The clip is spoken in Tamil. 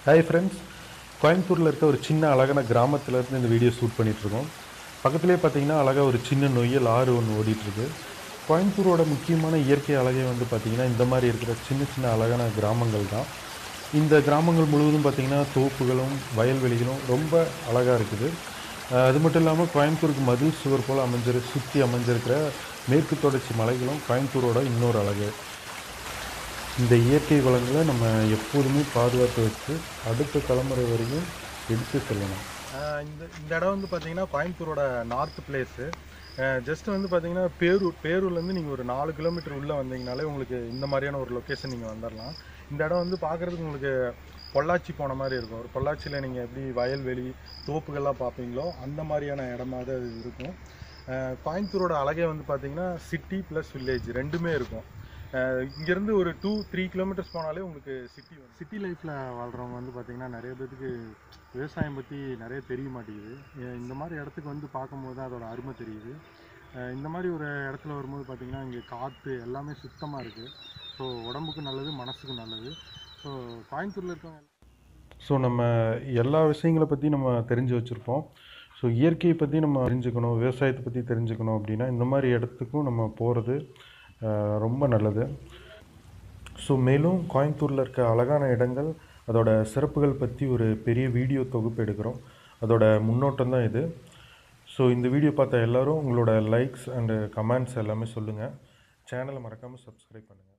ஹாய் ஃப்ரெண்ட்ஸ், கோயம்புத்தூரில் இருக்க ஒரு சின்ன அழகான கிராமத்துலேருந்து இந்த வீடியோ ஷூட் பண்ணிகிட்ருக்கோம். பக்கத்துலேயே பார்த்தீங்கன்னா அழகாக ஒரு சின்ன நொய்யல் ஆறு ஒன்று ஓடிட்டுருக்கு. கோயம்புத்தூரோட முக்கியமான இயற்கை அழகே வந்து பார்த்திங்கன்னா இந்த மாதிரி இருக்கிற சின்ன சின்ன அழகான கிராமங்கள் தான். இந்த கிராமங்கள் முழுவதும் பார்த்திங்கன்னா தோப்புகளும் வயல்வெளிகளும் ரொம்ப அழகாக இருக்குது. அது மட்டும் இல்லாமல் கோயம்புத்தூருக்கு மதில் சுவர் போல் சுற்றி அமைஞ்சிருக்கிற மேற்கு தொடர்ச்சி மலைகளும் கோயம்புத்தூரோட இன்னொரு அழகு. இந்த இயற்கை வளங்களை நம்ம எப்போதுமே பாதுகாத்து வச்சு அடுத்த தலைமுறை வரையும் எடுத்து செல்லணும். இந்த இடம் வந்து பார்த்தீங்கன்னா கோயம்புத்தூரோட நார்த் பிளேஸு. ஜஸ்ட் வந்து பார்த்தீங்கன்னா பேரூர்லேருந்து நீங்கள் ஒரு 4 கிலோமீட்டர் உள்ளே வந்தீங்கனாலே உங்களுக்கு இந்த மாதிரியான ஒரு லொக்கேஷன் நீங்கள் வந்துடலாம். இந்த இடம் வந்து பார்க்குறதுக்கு உங்களுக்கு பொள்ளாச்சி போன மாதிரி இருக்கும். ஒரு பொள்ளாச்சியில் நீங்கள் எப்படி வயல்வெளி தோப்புகள்லாம் பார்ப்பீங்களோ அந்த மாதிரியான இடமா தான் இது இருக்கும். கோயம்புத்தூரோட அழகே வந்து பார்த்தீங்கன்னா சிட்டி ப்ளஸ் வில்லேஜ் ரெண்டுமே இருக்கும். இங்கேருந்து ஒரு 2-3 கிலோமீட்டர்ஸ் போனாலே உங்களுக்கு சிட்டி லைஃப்பில் வாழ்கிறவங்க வந்து பார்த்திங்கன்னா நிறைய பேருக்கு விவசாயம் பற்றி நிறைய தெரிய மாட்டேங்குது. இந்த மாதிரி இடத்துக்கு வந்து பார்க்கும்போது தான் அதோட அருமை தெரியுது. இந்த மாதிரி ஒரு இடத்துல வரும்போது பார்த்திங்கன்னா இங்கே காற்று எல்லாமே சுத்தமாக இருக்குது. ஸோ உடம்புக்கு நல்லது, மனசுக்கு நல்லது. ஸோ கோயம்புத்தூரில் இருக்கவங்க நம்ம எல்லா விஷயங்களை பற்றி நம்ம தெரிஞ்சு வச்சுருப்போம். ஸோ இயற்கையை பற்றி நம்ம தெரிஞ்சுக்கணும், விவசாயத்தை பற்றி தெரிஞ்சுக்கணும் அப்படின்னா இந்த மாதிரி இடத்துக்கும் நம்ம போகிறது ரொம்ப நல்லது. ஸோ மேலும் கோயம்புத்தூரில் இருக்க அழகான இடங்கள், அதோட சிறப்புகள் பற்றி ஒரு பெரிய வீடியோ தொகுப்பு எடுக்கிறோம். அதோட முன்னோட்டம் தான் இது. ஸோ இந்த வீடியோ பார்த்த எல்லோரும் உங்களோட லைக்ஸ் அண்டு கமெண்ட்ஸ் எல்லாமே சொல்லுங்கள். சேனலை மறக்காமல் சப்ஸ்கிரைப் பண்ணுங்கள்.